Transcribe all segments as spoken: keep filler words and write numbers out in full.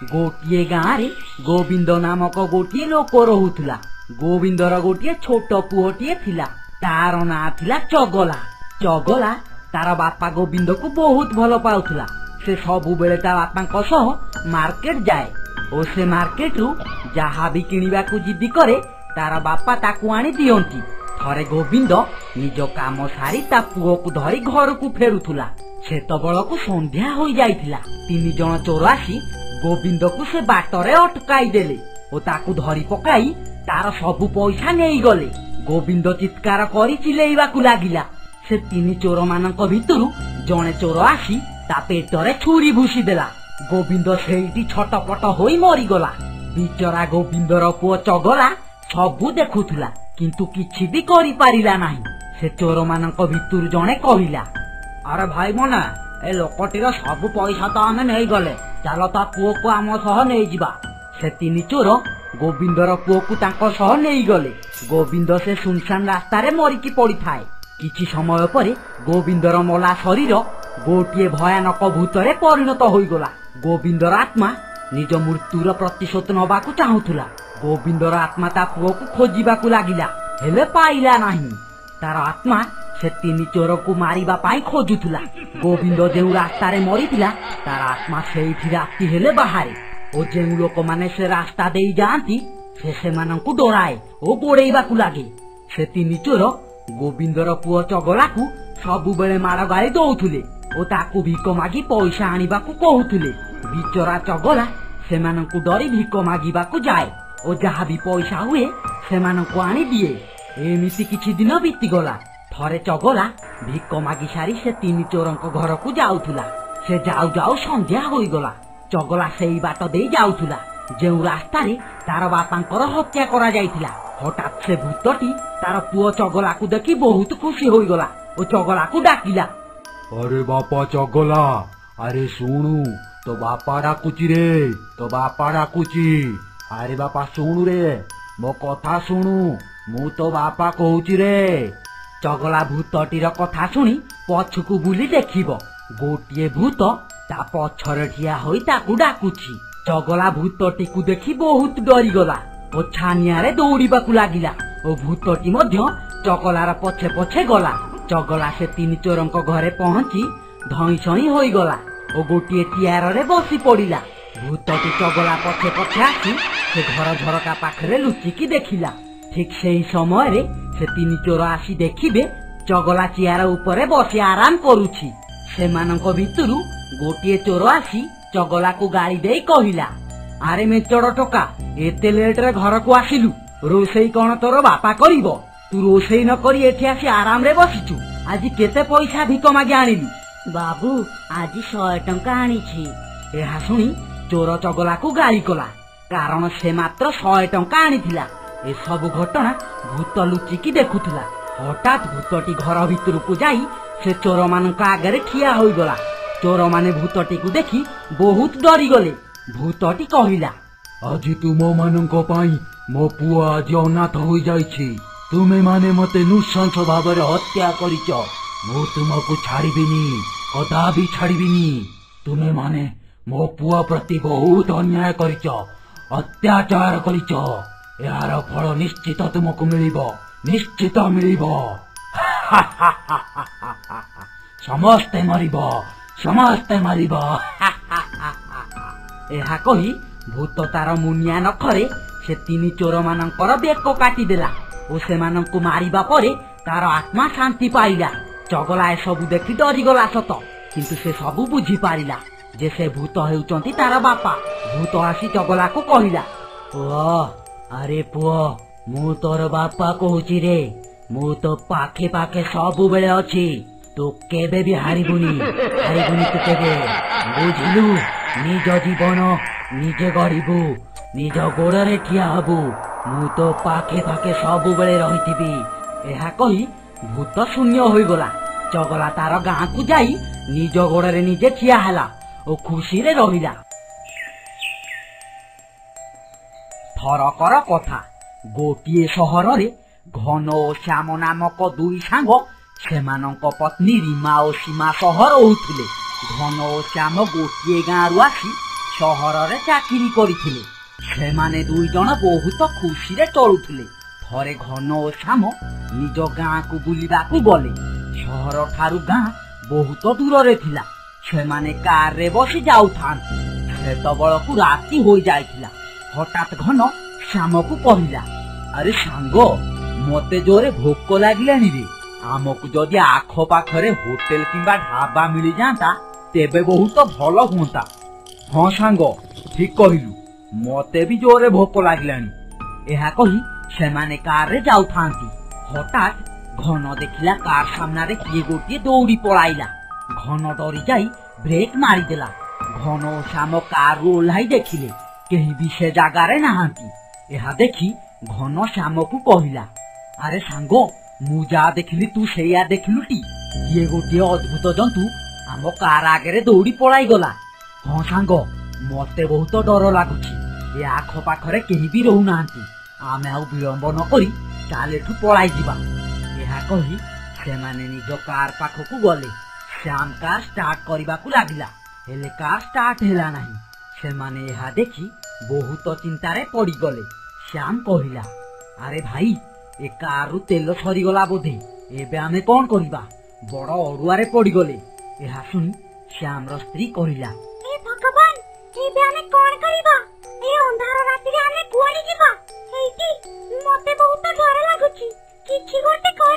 गोटे गाँव गोविंद नामक गोटे लोक रोला। गोविंदर गोटे छोट पुओटे थिला। तार ना थिला चगला। चगला तार बापा गोविंद को बहुत भल पाउथला। से सबु बेले ता बापा सह मार्केट जाए और से मार्केट रु जहा भी किनिबा को जिद्दी करे तार बापा ताकू आनी दियंती। थरे गोविंद निज काम सारी ता पुओ को धरी घर को फेरुथुला। सेतबेल को संध्या हो जाइथिला। तीन जन चोर आसी गोविंद को से बाटरे अटकाई देले और ताकू धरी पकाई तार सबु पैसा नहीं गले। गोविंद चित्कार करी चिलेइबाकू लागिला। से तीन चोर मानक भितरु जने चोर आसी ता पेटरे छुरी भूसी देला। गोविंद सेठी छटपट होई मरीगला। बिचरा गोविंदर पुओ चगला सबु देखुथुला किंतु किछि भी करि पारिला नाही। से चोर मानक भितरु जने कहिला, अरे भाई मना ए लोकटीर सबु पैसा तो आमे नहीं गले, चलो ता पुओ को आम सह नहीं जिबा। से तीन चोर गोविंदर पुओ को तांको सह नहीं गले। गोविंद से सुनसान रास्ता रे मरिकी पड़ी थाए। किछि समय परे गोविंदर मला शरीर गोटे भयानक भूतरे परिणत होई गला। गोविंदर आत्मा निज मृत्युर प्रतिशोध नबाकू चाहुथुला। गोविंदर आत्मा ता पुओ को खोजिबाकू लागिला हेले पाइला नाही। तार आत्मा से तीन चोर को मारिबा पाई खोजुथुला। गोविंद जेउ रास्ता रे मरिथिला तार आत्मा सेठी राति हेले बाहरे और जेउ लोक माने से रास्ता देई जांती से सेमानंकु डराए ओ गोड़ेइबाकू लागे। से तीन चोर गोविंदर पुओ चगलाकू सबु बेले माड़ गाଳି दउथुले ओ ताकू भिक मागी पैसा आनिबाकू कहूथुले। बिचरा चगला सेमानंकु डरी भिक मागिबाकू जाए और जहा भी पैसा हुए सेमानंकु आनी दिए। एमिति किछि दिन बीती गला। थरे चगला भिक मागी सारी से तीन चोरंक घर को जाउथुला। से जाउ जाउ संध्या होई गला। चगला सेई बाट देई जाउथुला जेउ रास्ता रे तार बापांकर हत्या करा जाइथिला। हठात से भूतटी तार पुओ चगला को देखि बहुत खुशी होई गला ओ चगला को डाकिला, अरे बापा चगला, अरे सुनु तो बापा डाकुची रे, तो बापा डाकुची। अरे बापा सुनु रे, मो कथा सुनु, मु तो बापा कहूची रे। चगला भूतटीर कथा सुनी पछकू बुली देखिब गोटे भूत ता पछरे ठिया होई ताकू डाकुची। चगला भूतटी को देखि बहुत डरी गला ओ छानिया रे दौड़ीबाकू लागिला ओ भूतटी मध्य चगलार पछे पछे गला। चगला से तीन चोरंक घरे पहुंची धई सई होई गला ओ गोटे टियार रे बसी पड़िला। भूतटी चगला पछे पछे आसी से घर झरका पाखरे लुचिकी देखिला। ठीक सेही समय रे से तीन चोर आसी देखिबे चगला चियार उपरे बसी आराम करुछि। सेमानंक भितरु गोटे चोर आसी चगला को गाली देई कहिला, अरे मेचड़ टोका, एते लेट रे घर को आसिलु, रोसेई कोन तोर बापा करिवो? तू रोसेई न करी एठी आसी आराम रे बसिचु। आज केते पैसा भिक मागी आनिलु? बाबू आज सौ टंका आनिछि। एहा सुनी चोर चगला को गाली कला कारण से मात्र सौ टंका आनिथिला। ए सब घटना भूत लुचिकी देखुथिला। हठात भूतटी घर भितर को जाई से चोर मानक आगे ठिया होई गला। चोर माने भूतटी को देखि बहुत डरी गले। भूतटी कहिला, आज तुम मानक पाई मो पुआ आज अनाथ हो जाइछि। तुमे माने मते नृशंस भाबरे हत्या करिच। मो तुमको छाड़िबिनी, कदापि छाड़िबिनी। तुमे माने मो पुआ प्रति बहुत अन्याय करिच, अत्याचार करिच। यार फल निश्चित तुमको मिलिबो, निश्चित मिलिबो। समस्ते मरिबो, समस्ते मरिबो। एहा कही भूत तार मुनिया नखरे से तीन चोर मानकर बेक काटी देला ओ सेमानंकु मारिबा परे तार आत्मा शांति पाइला। चगला ए सबु देखि डरी गला सत किंतु से सबु बुझी पारिला जे से भूत हेउचंती तार बापा। भूत आसी चगला को कहिला, ओ अरे पुओ, मु तोर बापा कहूची रे। मु तो पाखे पाखे सबु बेले अछि। तू केबे भी हारिबुनी, हारिबुनी तू केबे, बुझिलु? निज जीवन निजे गढ़िबु, निज गोड़े ठिया हबु। मु तो पाखे पाखे सबु बेले रहिथिबी। एहा कही भूत शून्य होई गला। चगला तार गाँ को जाई निज गोड़े निजे ठिया हैला ओ खुशी रे रहिला। थरकर कथा गोटे सहर रे घन ओ श्याम नामक दुई सांग सेमानंक पत्नी रीमा ओ सीमा सहर होउथिले। घन ओ श्याम गोटे गाँ रु आसी ସହରରେ ଚାକିରି କରିଥିଲେ। ସେମାନେ ଦୁଇ ଜଣ ବହୁତ ଖୁସିରେ ଚଳୁଥିଲେ। ଥରେ ଘନ ଓ ଶ୍ୟାମ ନିଜ ଗାଁକୁ ବୁଲିବାକୁ ଗଲେ। ସହର ଠାରୁ ଗାଁ ବହୁତ ଦୂରରେ ଥିଲା। ସେମାନେ କାରରେ ବସି ଯାଉଥାନ୍ତି। ସେତେବେଳକୁ ରାତି ହୋଇଯାଇଥିଲା। ହଠାତ୍ ଘନ ଶ୍ୟାମକୁ କହିଲା, ଆରେ ସାଙ୍ଗ, ମତେ ଜୋରେ ଭୋକ ଲାଗିଲାଣି ରେ। ଆମକୁ ଯଦି ଆଖପାଖରେ ହୋଟେଲ କିମ୍ବା ଢାବା ମିଳିଯାଆନ୍ତା ତେବେ ବହୁତ ଭଲ ହୁଅନ୍ତା। ହଁ ସାଙ୍ଗ, ଠିକ କହିଲୁ, ମତେ ବି ଜୋରେ ଭୋକ ଲାଗିଲାଣି। ଏହା କହି ସେମାନେ କାରରେ ଯାଉଥାନ୍ତି। ହଠାତ୍ ଘନ ଦେଖିଲା କାର ସାମ୍ନାରେ କିଏ ଗୋଟିଏ ଦୌଡ଼ି ପଳାଇଲା। ଘନ ଡରି ଯାଇ ବ୍ରେକ୍ ମାରିଦେଲା। ଘନ ଓ ଶ୍ୟାମ କାରରୁ ଓହ୍ଲାଇ ଦେଖିଲେ କେହି ବି ସେ ଜାଗାରେ ନାହାନ୍ତି। ଏହା ଦେଖି ଘନ ଶ୍ୟାମକୁ କହିଲା, ଆରେ ସାଙ୍ଗ, ମୁଁ ଯାହା ଦେଖିଲି ତୁ ସେଇଆ ଦେଖିଲୁଟି? ଇଏ ଗୋଟିଏ ଅଦ୍ଭୁତ ଜନ୍ତୁ ଆମ କାର ଆଗରେ ଦୌଡ଼ି ପଳାଇଗଲା। ହଁ ସାଙ୍ଗ, ମତେ ବହୁତ ଡର ଲାଗୁଛି। ଏ ଆଖପାଖରେ କେହି ବି ରହୁନାହାନ୍ତି। ଆମେ ଆଉ ବିଳମ୍ବ ନ କରି ଚାଲ ଏଠୁ ପଳାଇ ଯିବା। ଏହା କହି ସେମାନେ ନିଜ କାର ପାଖକୁ ଗଲେ। ଶ୍ୟାମ କାର ଷ୍ଟାର୍ଟ କରିବାକୁ ଲାଗିଲା, ହେଲେ କାର ଷ୍ଟାର୍ଟ ହେଲା ନାହିଁ। ସେମାନେ ଏହା ଦେଖି ବହୁତ ଚିନ୍ତାରେ ପଡ଼ିଗଲେ। ଶ୍ୟାମ କହିଲା, ଆରେ ଭାଇ, ଏ କାରରୁ ତେଲ ସରିଗଲା ବୋଧେ। ଏବେ ଆମେ କଣ କରିବା? ବଡ ଅଡୁଆରେ ପଡ଼ିଗଲେ। ଏହା ଶୁଣି ଶ୍ୟାମର ସ୍ତ୍ରୀ କହିଲା, ଏ ଭଗବାନ, ଏବେ ଆମେ କଣ କରିବା? ଏ ଅନ୍ଧାର ରାତିରେ ଆମେ କୁଆଡେ ଯିବା? ଏଇଠି ମତେ ବହୁତ ଡର ଲାଗୁଛି, କିଛି ଗୋଟେ କର।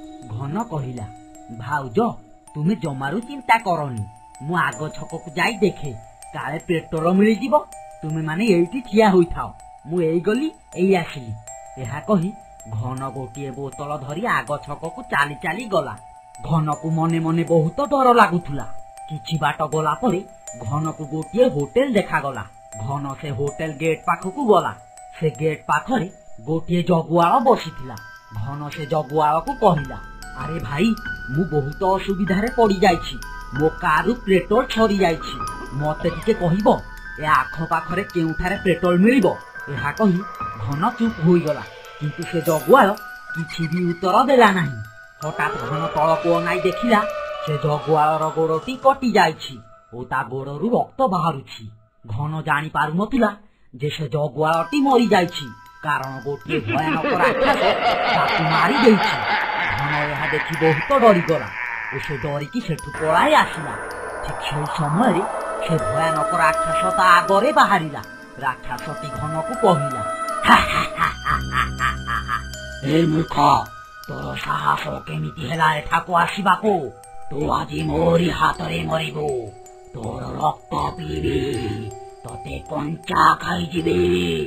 ଘନ କହିଲା, ଭାଉଜ, ତୁମେ ଜମାରୁ ଚିନ୍ତା କରନି। ମୁଁ ଆଗ ଛକକୁ ଯାଇ ଦେଖେ, କାଳେ ପେଟ୍ରୋଲ ମିଳିଯିବ। ତୁମେ ମାନେ ଏଇଠି ଠିଆ ହୋଇଥାଅ, ମୁଁ ଏଇ ଗଲି ଏଇ ଆସିଲି। ଏହା କହି ଘନ ଗୋଟିଏ ବୋତଲ ଧରି ଆଗ ଛକକୁ ଚାଲି ଚାଲି ଗଲା। ଘନକୁ ମନେ ମନେ ବହୁତ ଡର ଲାଗୁଥିଲା। କିଛି ବାଟ ଗଲା ପରେ ଘନକୁ ଗୋଟିଏ ହୋଟେଲ ଦେଖାଗଲା। ଘନ ସେ ହୋଟେଲ ଗେଟ୍ ପାଖକୁ ଗଲା। ସେ ଗେଟ୍ ପାଖରେ ଗୋଟିଏ ଜଗୁଆଳ ବସିଥିଲା। ଘନ ସେ ଜଗୁଆଳକୁ କହିଲା, ଆରେ ଭାଇ, ମୁଁ ବହୁତ ଅସୁବିଧାରେ ପଡ଼ିଯାଇଛି। ମୋ କାରରୁ ପେଟ୍ରୋଲ ସରିଯାଇଛି। ମତେ ଟିକେ କହିବ ଏ ଆଖପାଖରେ କେଉଁଠାରେ ପେଟ୍ରୋଲ ମିଳିବ? ଏହା କହି ଘନ ଚୁପ୍ ହୋଇଗଲା। କିନ୍ତୁ ସେ ଜଗୁଆଳ କିଛି ବି ଉତ୍ତର ଦେଲା ନାହିଁ। ହଠାତ୍ ଘନ ତଳକୁ ଅନାଇ ଦେଖିଲା ସେ ଜଗୁଆଳର ଗୋଡ଼ଟି କଟି ଯାଇଛି ଓ ତା ଗୋଡ଼ରୁ ରକ୍ତ ବାହାରୁଛି। ଘନ ଜାଣି ପାରୁନଥିଲା ଯେ ସେ ଜଗୁଆଳଟି ମରିଯାଇଛି, କାରଣ ଗୋଟିଏ ଭୟାନକ ରାକ୍ଷସ ତାକୁ ମାରି ଦେଇଛି। ଘନ ଏହା ଦେଖି ବହୁତ ଡରିଗଲା ଓ ସେ ଡରିକି ସେଠୁ ପଳାଇ ଆସିଲା। ଠିକ୍ ସେହି ସମୟରେ ସେ ଭୟାନକ ରାକ୍ଷସ ତା ଆଗରେ ବାହାରିଲା। ରାକ୍ଷସଟି ଘନକୁ କହିଲା, ଏ ମୂର୍ଖ, ତୋର ସାହସ କେମିତି ହେଲା ଏଠାକୁ ଆସିବାକୁ? ତୁ ଆଜି ମୋରି ହାତରେ ମରିବୁ। ତୋର ରକ୍ତ ପିଇବି, ତତେ କଞ୍ଚା ଖାଇଯିବି।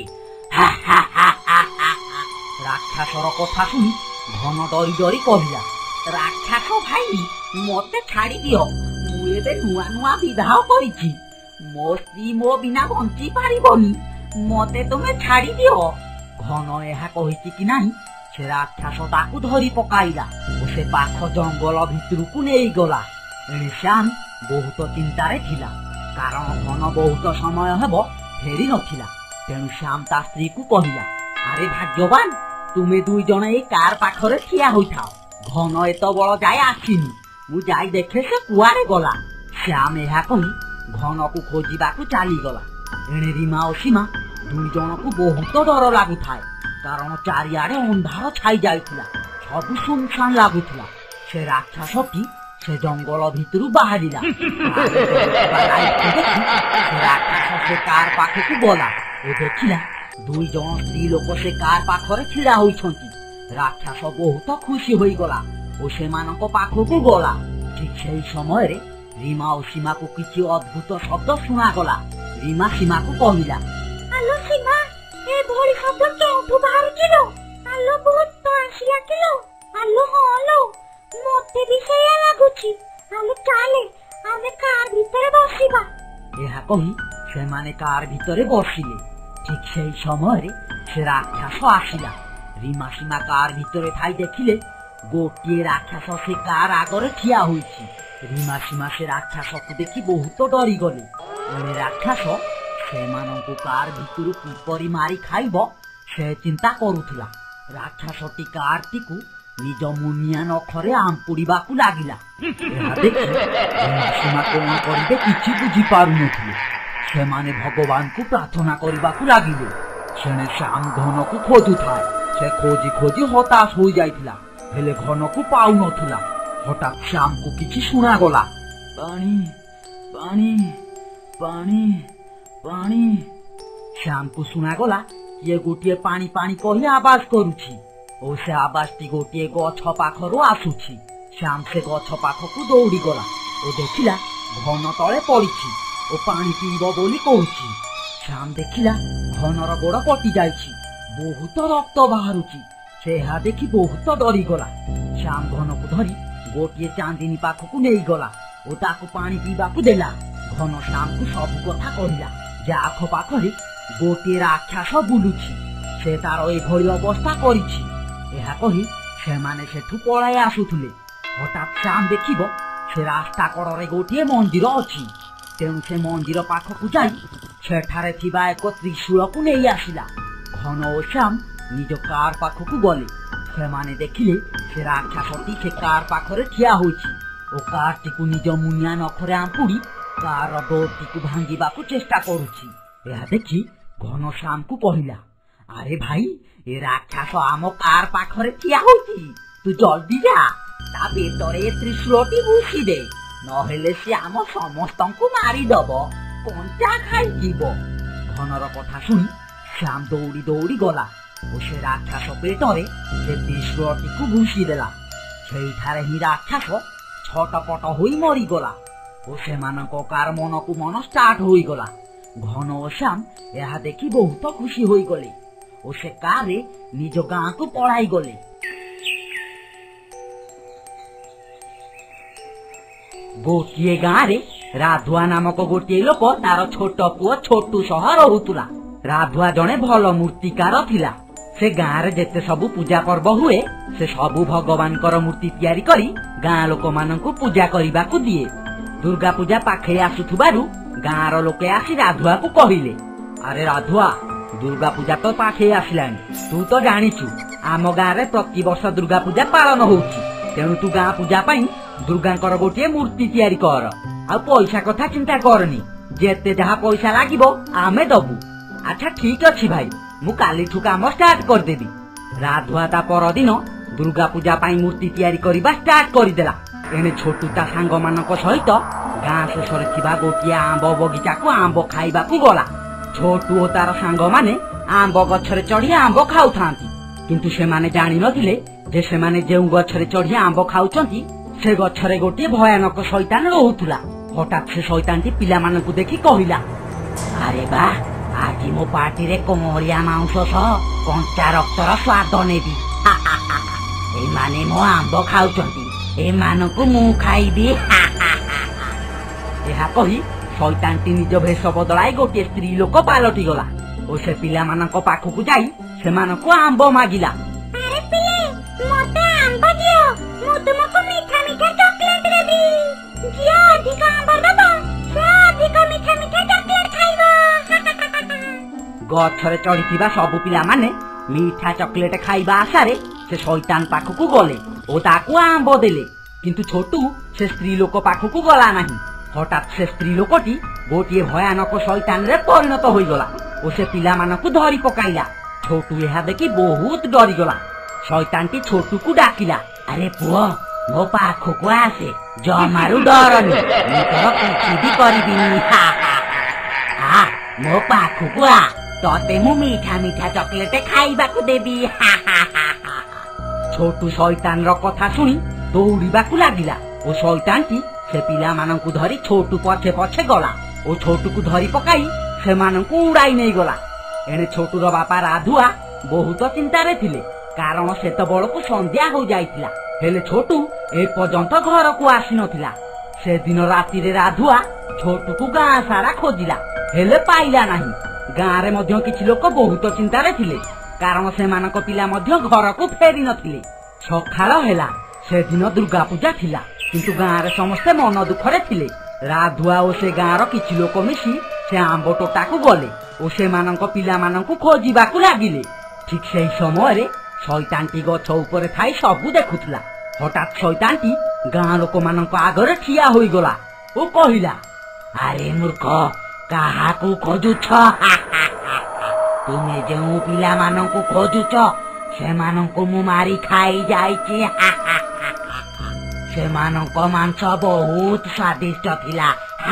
ରାକ୍ଷସର କଥା ଶୁଣି ଘନ ଡରି ଡରି କହିଲା, ରାକ୍ଷସ ଭାଇ, ମତେ ଛାଡ଼ି ଦିଅ। ମୁଁ ଏବେ ନୂଆ ନୂଆ ବିବାହ କରିଛି। ମୋ ସ୍ତ୍ରୀ ମୋ ବିନା ବଞ୍ଚି ପାରିବନି। ମତେ ତୁମେ ଛାଡ଼ି ଦିଅ। ଘନ ଏହା କହିଛି କି ନାହିଁ, ସେ ରାକ୍ଷସ ତାକୁ ଧରି ପକାଇଲା ଓ ସେ ପାଖ ଜଙ୍ଗଲ ଭିତରକୁ ନେଇଗଲା। ଏଣେ ଶ୍ୟାମ ବହୁତ ଚିନ୍ତାରେ ଥିଲା, କାରଣ ଘନ ବହୁତ ସମୟ ହେବ ଫେରି ନଥିଲା। ତେଣୁ ଶ୍ୟାମ ତା ସ୍ତ୍ରୀକୁ କହିଲା, ଆରେ ଭାଗ୍ୟବାନ, ତୁମେ ଦୁଇ ଜଣ ଏଇ କାର ପାଖରେ ଠିଆ ହୋଇଥାଅ। ଘନ ଏତେବେଳ ଯାଏ ଆସିନି। ମୁଁ ଯାଇ ଦେଖେ ସେ କୁଆଡ଼େ ଗଲା। ଶ୍ୟାମ ଏହା କହି ଘନକୁ ଖୋଜିବାକୁ ଚାଲିଗଲା। ଏଣେ ରୀମା ଓ ସୀମା ଦୁଇ ଜଣକୁ ବହୁତ ଡର ଲାଗୁଥାଏ, କାରଣ ଚାରିଆଡେ ଅନ୍ଧାର ଛାଇ ଯାଇଥିଲା। ସବୁ ସୁନସାନ ଲାଗୁଥିଲା। ସେ ରାକ୍ଷସଟି ସେ ଜଙ୍ଗଲ ଭିତରୁ ବାହାରିଲା। ସେ ରାକ୍ଷସ ସେ କାର ପାଖକୁ ଗଲା ଓ ଦେଖିଲା ଦୁଇ ଜଣ ସ୍ତ୍ରୀ ଲୋକ ସେ କାର ପାଖରେ ଛିଡା ହୋଇଛନ୍ତି। ରାକ୍ଷସ ବହୁତ ଖୁସି ହୋଇଗଲା ଓ ସେମାନଙ୍କ ପାଖକୁ ଗଲା। ଠିକ୍ ସେହି ସମୟରେ ରୀମା ଓ ସୀମାକୁ କିଛି ଅଦ୍ଭୁତ ଶବ୍ଦ ଶୁଣାଗଲା। ରୀମା ସୀମାକୁ କହିଲା, ଆଲୋ ସୀମା, ଏଭଳି ଶବ୍ଦ କେଉଁଠୁ ବାହାରୁଛି ଲୋ? ଆଲୋ ଭୂତ ଆସି ଡାକିଲୋ। ଆଲୋ ହଁ ଲୋ, ମତେ ବି ସେଇଆ ଲାଗୁଛି। ଆଲୋ ଚାଲେ, ଆମେ କାର ଭିତରେ ବସିବା। ଏହା କହି ସେମାନେ କାର ଭିତରେ ବସିଲେ। ଠିକ୍ ସେହି ସମୟରେ ସେ ରାକ୍ଷସ ଆସିଲା। ରୀମା ସୀମା କାର ଭିତରେ ଥାଇ ଦେଖିଲେ ଗୋଟିଏ ରାକ୍ଷସ ସେ କାର ଆଗରେ ଠିଆ ହୋଇଛି। ରୀମା ସୀମା ସେ ରାକ୍ଷସକୁ ଦେଖି ବହୁତ ଡରିଗଲେ। ଏଣେ ରାକ୍ଷସ ସେମାନଙ୍କୁ କାର ଭିତରୁ କିପରି ମାରି ଖାଇବ ସେ ଚିନ୍ତା କରୁଥିଲା। ରାକ୍ଷସଟି କାରଟିକୁ ନିଜ ମୁନିଆ ନଖରେ ଆମ୍ପୁଡିବାକୁ ଲାଗିଲା। ଏହା ଦେଖି ରୀମା ସୀମା କଣ କରିବେ କିଛି ବୁଝିପାରୁନଥିଲେ। ସେମାନେ ଭଗବାନଙ୍କୁ ପ୍ରାର୍ଥନା କରିବାକୁ ଲାଗିଲେ। ସେଣେ ଶ୍ୟାମ ଘନକୁ ଖୋଜୁଥାଏ। ସେ ଖୋଜି ଖୋଜି ହତାଶ ହୋଇଯାଇଥିଲା, ହେଲେ ଘନକୁ ପାଉନଥିଲା। ହଠାତ୍ ଶ୍ୟାମକୁ କିଛି ଶୁଣାଗଲା, ପାଣି ପାଣି ପାଣି ପାଣି। ଶ୍ୟାମକୁ ଶୁଣାଗଲା କିଏ ଗୋଟିଏ ପାଣି ପାଣି କହି ଆବାଜ କରୁଛି ଓ ସେ ଆବାଜଟି ଗୋଟିଏ ଗଛ ପାଖରୁ ଆସୁଛି। ଶ୍ୟାମ ସେ ଗଛ ପାଖକୁ ଦୌଡ଼ିଗଲା ଓ ଦେଖିଲା ଘନ ତଳେ ପଡ଼ିଛି ଓ ପାଣି ପିଇବ ବୋଲି କହୁଛି। ଶ୍ୟାମ ଦେଖିଲା ଘନର ଗୋଡ଼ କଟି ଯାଇଛି, ବହୁତ ରକ୍ତ ବାହାରୁଛି। ସେ ଏହା ଦେଖି ବହୁତ ଡରିଗଲା। ଶ୍ୟାମ ଘନକୁ ଧରି ଗୋଟିଏ ଚାନ୍ଦିନୀ ପାଖକୁ ନେଇଗଲା ଓ ତାକୁ ପାଣି ପିଇବାକୁ ଦେଲା। ଘନ ଶ୍ୟାମକୁ ସବୁ କଥା କହିଲା ଯେ ଆଖପାଖରେ ଗୋଟିଏ ରାକ୍ଷସ ବୁଲୁଛି, ସେ ତାର ଏଭଳି ଅବସ୍ଥା କରିଛି। ଏହା କହି ସେମାନେ ସେଠୁ ପଳାଇ ଆସୁଥିଲେ। ହଠାତ୍ ଶ୍ୟାମ ଦେଖିବ ସେ ରାସ୍ତା କଡ଼ରେ ଗୋଟିଏ ମନ୍ଦିର ଅଛି। ତେଣୁ ସେ ମନ୍ଦିର ପାଖକୁ ଯାଇ ସେଠାରେ ଥିବା ଏକ ତ୍ରିଶୂଳକୁ ନେଇ ଆସିଲା। ଘନ ଓ ଶ୍ୟାମ ନିଜ କାର୍ ପାଖକୁ ଗଲେ। ସେମାନେ ଦେଖିଲେ ସେ ରାକ୍ଷସଟି ସେ କାର୍ ପାଖରେ ଠିଆ ହୋଇଛି ଓ କାର୍ଟିକୁ ନିଜ ମୁନିଆ ନଖରେ ଆମ୍ପୁଡ଼ି କାର୍ର ଡୋରଟିକୁ ଭାଙ୍ଗିବାକୁ ଚେଷ୍ଟା କରୁଛି। ଏହା ଦେଖି ଘନ ଶ୍ୟାମକୁ କହିଲା, ଆରେ ଭାଇ, ଏ ରାକ୍ଷସ ଆମ କାର୍ ପାଖରେ ଠିଆ ହୋଇଛି, ତୁ ଜଲ୍ଦି ଯା, ତା ପେଟରେ ଏ ତ୍ରିଶୂଳଟି ଭୁଷି ଦେ, ନହେଲେ ସେ ଆମ ସମସ୍ତଙ୍କୁ ମାରିଦବ, କଞ୍ଚା ଖାଇଯିବ। ଘନର କଥା ଶୁଣି ଶ୍ୟାମ ଦୌଡ଼ି ଦୌଡ଼ି ଗଲା ଓ ସେ ରାକ୍ଷସ ପେଟରେ ସେ ତ୍ରିଶୂଳଟିକୁ ଭୁଷି ଦେଲା। ସେଇଠାରେ ହିଁ ରାକ୍ଷସ ଛଟପଟ ହୋଇ ମରିଗଲା ଓ ସେମାନଙ୍କ କାର ମନକୁ ମନ ଷ୍ଟାର୍ଟ ହୋଇଗଲା। ଘନ ଓ ଶ୍ୟାମ ଏହା ଦେଖି ବହୁତ ଖୁସି ହୋଇଗଲେ ଓ ସେ କାରରେ ନିଜ ଗାଁକୁ ପଳାଇ ଗଲେ। ଗୋଟିଏ ଗାଁରେ ରାଧୁଆ ନାମକ ଗୋଟିଏ ଲୋକ ତାର ଛୋଟ ପୁଅ ଛୋଟୁ ସହ ରହୁଥିଲା। ରାଧୁଆ ଜଣେ ଭଲ ମୂର୍ତ୍ତିକାର ଥିଲା। ସେ ଗାଁରେ ଯେତେ ସବୁ ପୂଜା ପର୍ବ ହୁଏ ସେ ସବୁ ଭଗବାନଙ୍କର ମୂର୍ତ୍ତି ତିଆରି କରି ଗାଁ ଲୋକମାନଙ୍କୁ ପୂଜା କରିବାକୁ ଦିଏ। ଦୁର୍ଗା ପୂଜା ପାଖେଇ ଆସୁଥିବାରୁ ଗାଁର ଲୋକେ ଆସି ରାଧୁଆକୁ କହିଲେ, ଆରେ ରାଧୁଆ, ଦୁର୍ଗା ପୂଜା ତ ପାଖେଇ ଆସିଲାଣି, ତୁ ତ ଜାଣିଛୁ ଆମ ଗାଁରେ ପ୍ରତିବର୍ଷ ଦୁର୍ଗା ପୂଜା ପାଳନ ହଉଛି। ତେଣୁ ତୁ ଗାଁ ପୂଜା ପାଇଁ ଦୁର୍ଗାଙ୍କର ଗୋଟିଏ ମୂର୍ତ୍ତି ତିଆରି କର, ଆଉ ପଇସା କଥା ଚିନ୍ତା କରନି, ଯେତେ ଯାହା ପଇସା ଲାଗିବ ଆମେ ଦବୁ। ଆଚ୍ଛା ଠିକ ଅଛି ଭାଇ, ମୁଁ କାଲିଠୁ କାମ ଷ୍ଟାର୍ଟ କରିଦେବି। ରାଧୁଆ ତା ପରଦିନ ଦୁର୍ଗା ପୂଜା ପାଇଁ ମୂର୍ତ୍ତି ତିଆରି କରିବା ଷ୍ଟାର୍ଟ କରିଦେଲା। ଏଣେ ଛୋଟୁ ତା ସାଙ୍ଗମାନଙ୍କ ସହିତ ଗାଁ ଶେଷରେ ଥିବା ଗୋଟିଏ ଆମ୍ବ ବଗିଚାକୁ ଆମ୍ବ ଖାଇବାକୁ ଗଲା। ଛୋଟୁ ଓ ତାର ସାଙ୍ଗମାନେ ଆମ୍ବ ଗଛରେ ଚଢି ଆମ୍ବ ଖାଉଥାନ୍ତି, କିନ୍ତୁ ସେମାନେ ଜାଣିନଥିଲେ ଯେ ସେମାନେ ଯେଉଁ ଗଛରେ ଚଢି ଆମ୍ବ ଖାଉଛନ୍ତି ସେ ଗଛରେ ଗୋଟିଏ ଭୟାନକ ଶୈତାନ ରହୁଥିଲା। ହଠାତ୍ ସେ ଶୈତାନଟି ପିଲାମାନଙ୍କୁ ଦେଖି କହିଲା, ଆରେ ବା, ଆଜି ମୋ ପାଟିରେ କଅଁଳିଆ ମାଉଁସ ସହ କଞ୍ଚା ରକ୍ତର ସ୍ୱାଦ ନେବି। ଏମାନେ ମୋ ଆମ୍ବ ଖାଉଛନ୍ତି, ଏମାନଙ୍କୁ ମୁଁ ଖାଇବି। ଏହା କହି ଶୈତାନଟି ନିଜ ବେଶ ବଦଳାଇ ଗୋଟିଏ ସ୍ତ୍ରୀ ଲୋକ ପାଲଟି ଗଲା ଓ ସେ ପିଲାମାନଙ୍କ ପାଖକୁ ଯାଇ ସେମାନଙ୍କୁ ଆମ୍ବ ମାଗିଲା। ଆରେ ପିଲେ, ମୋତେ ଆମ୍ବ ଦିଅ, ମୁଁ ତୁମକୁ ମିଠା ମିଠା ଚକୋଲେଟ ଦେବି। ଯିଏ ଅଧିକ ଆମ୍ବ ଦବ ସେ ଅଧିକ ମିଠା ମିଠା ଚକୋଲେଟ ଖାଇବ। ଗଛରେ ଚଢିଥିବା ସବୁ ପିଲାମାନେ ମିଠା ଚକୋଲେଟ ଖାଇବା ଆଶାରେ ସେ ଶୈତାନ ପାଖକୁ ଗଲେ ଓ ତାକୁ ଆମ୍ବ ଦେଲେ, କିନ୍ତୁ ଛୋଟୁ ସେ ସ୍ତ୍ରୀ ଲୋକ ପାଖକୁ ଗଲା ନାହିଁ। ହଠାତ୍ ସେ ସ୍ତ୍ରୀ ଲୋକଟି ଗୋଟିଏ ଭୟାନକ ଶୈତାନରେ ପରିଣତ ହୋଇଗଲା ଓ ସେ ପିଲାମାନଙ୍କୁ ଧରି ପକାଇଲା। ଛୋଟୁ ଏହା ଦେଖି ବହୁତ ଡରିଗଲା। ଶୈତାନଟି ଛୋଟୁକୁ ଡାକିଲା, ଆରେ ପୁଅ, ମୋ ପାଖକୁ ଆସେ, ଜମାରୁ ଡରନି, ମୁଁ ତୋର କିଛି ବି କରିବିନି। ଆ ମୋ ପାଖକୁ ଆ, ତତେ ମୁଁ ମିଠା ମିଠା ଚକୋଲେଟ ଖାଇବାକୁ ଦେବି। ଛୋଟୁ ଶୈତାନର କଥା ଶୁଣି ଦୌଡ଼ିବାକୁ ଲାଗିଲା ଓ ଶୈତାନଟି ସେ ପିଲାମାନଙ୍କୁ ଧରି ଛୋଟୁ ପଛେ ପଛେ ଗଲା ଓ ଛୋଟୁକୁ ଧରି ପକାଇ ସେମାନଙ୍କୁ ଉଡାଇ ନେଇଗଲା। ଏଣେ ଛୋଟୁର ବାପା ରାଧୁଆ ବହୁତ ଚିନ୍ତାରେ ଥିଲେ, କାରଣ ସେତେବେଳକୁ ସନ୍ଧ୍ୟା ହୋଇଯାଇଥିଲା, ହେଲେ ଛୋଟୁ ଏପର୍ଯ୍ୟନ୍ତ ଘରକୁ ଆସିନଥିଲା। ସେଦିନ ରାତିରେ ରାଧୁଆ ଛୋଟୁକୁ ଗାଁ ସାରା ଖୋଜିଲା, ହେଲେ ପାଇଲା ନାହିଁ। ଗାଁରେ ମଧ୍ୟ କିଛି ଲୋକ ବହୁତ ଚିନ୍ତାରେ ଥିଲେ, କାରଣ ସେମାନଙ୍କ ପିଲା ମଧ୍ୟ ଘରକୁ ଫେରି ନଥିଲେ। ସକାଳ ହେଲା, ସେଦିନ ଦୁର୍ଗା ପୂଜା ଥିଲା, କିନ୍ତୁ ଗାଁରେ ସମସ୍ତେ ମନ ଦୁଃଖରେ ଥିଲେ। ରାଧୁଆ ଓ ସେ ଗାଁର କିଛି ଲୋକ ମିଶି ସେ ଆମ୍ବ ତୋଟାକୁ ଗଲେ ଓ ସେମାନଙ୍କ ପିଲାମାନଙ୍କୁ ଖୋଜିବାକୁ ଲାଗିଲେ। ଠିକ ସେହି ସମୟରେ ଶୈତାନଟି ଗଛ ଉପରେ ଥାଇ ସବୁ ଦେଖୁଥିଲା। ହଠାତ୍ ଶୈତାନଟି ଗାଁ ଲୋକମାନଙ୍କ ଆଗରେ ଠିଆ ହୋଇଗଲା ଓ କହିଲା, ଆରେ ମୂର୍ଖ, କାହାକୁ ଖୋଜୁଛ? ତୁମେ ଯେଉଁ ପିଲାମାନଙ୍କୁ ଖୋଜୁଛ ସେମାନଙ୍କୁ ମୁଁ ମାରି ଖାଇ ଯାଇଛି। ସେମାନଙ୍କ ମାଂସ ବହୁତ ସ୍ୱାଦିଷ୍ଟ ଥିଲା।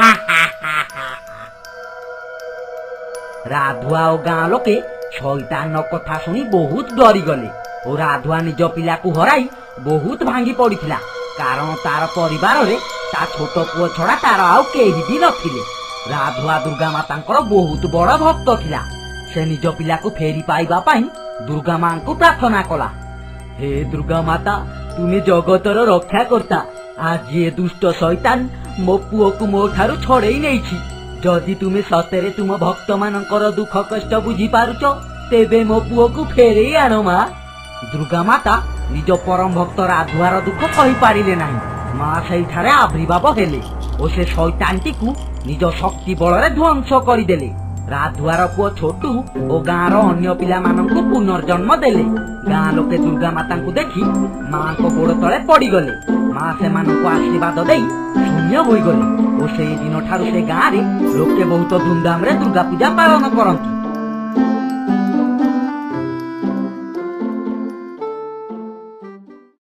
ରାଧୁଆ ଓ ଗାଁ ଲୋକେ ଶୈତାନ କଥା ଶୁଣି ବହୁତ ଡରିଗଲେ ଓ ରାଧୁଆ ନିଜ ପିଲାକୁ ହରାଇ ବହୁତ ଭାଙ୍ଗି ପଡିଥିଲା, କାରଣ ତାର ପରିବାରରେ ତା ଛୋଟ ପୁଅ ଛଡା ତାର ଆଉ କେହି ବି ନଥିଲେ। ରାଧୁଆ ଦୁର୍ଗା ମାତାଙ୍କର ବହୁତ ବଡ ଭକ୍ତ ଥିଲା। ସେ ନିଜ ପିଲାକୁ ଫେରି ପାଇବା ପାଇଁ ଦୁର୍ଗା ମାଙ୍କୁ ପ୍ରାର୍ଥନା କଲା। ହେ ଦୁର୍ଗା ମାତା, ତୁମେ ଜଗତର ରକ୍ଷା କର୍ତ୍ତା। ଆଜି ଏ ଦୁଷ୍ଟ ଶୈତାନ ମୋ ପୁଅକୁ ମୋ ଠାରୁ ଛଡେଇ ନେଇଛି। ଯଦି ତୁମେ ସତରେ ତୁମ ଭକ୍ତ ମାନଙ୍କର ଦୁଃଖ କଷ୍ଟ ବୁଝିପାରୁଛ ତେବେ ମୋ ପୁଅକୁ ଫେରେଇ ଆଣ ମା। ଦୁର୍ଗା ମାତା ନିଜ ପରମ ଭକ୍ତ ରାଧୁଆର ଦୁଃଖ କହିପାରିଲେ ନାହିଁ। ମା ସେଇଠାରେ ଆବିର୍ଭାବ ହେଲେ ଓ ସେ ଶୈତାନଟିକୁ ନିଜ ଶକ୍ତି ବଳରେ ଧ୍ୱଂସ କରିଦେଲେ। ରାଧୁଆର ପୁଅ ଛୋଟୁ ଓ ଗାଁର ଅନ୍ୟ ପିଲାମାନଙ୍କୁ ପୁନର୍ଜନ୍ମ ଦେଲେ। ଗାଁ ଲୋକେ ଦୁର୍ଗା ମାତାଙ୍କୁ ଦେଖି ମାଙ୍କ ଗୋଡ ତଳେ ପଡିଗଲେ। ମା ସେମାନଙ୍କୁ ଆଶୀର୍ବାଦ ଦେଇ ଶୂନ୍ୟ ହୋଇଗଲେ ଓ ସେଇ ଦିନ ଠାରୁ ସେ ଗାଁରେ ଲୋକେ ବହୁତ ଧୁମଧାମରେ ଦୁର୍ଗା ପୂଜା ପାଳନ କରନ୍ତି।